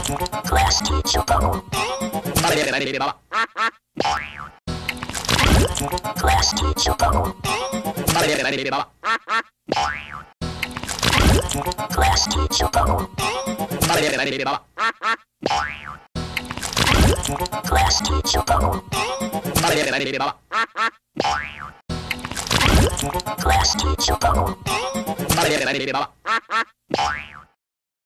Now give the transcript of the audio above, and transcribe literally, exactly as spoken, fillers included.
Class teacher bubble. Class teacher bubble. Class teacher bubble. Class teacher bubble. Class teacher bubble.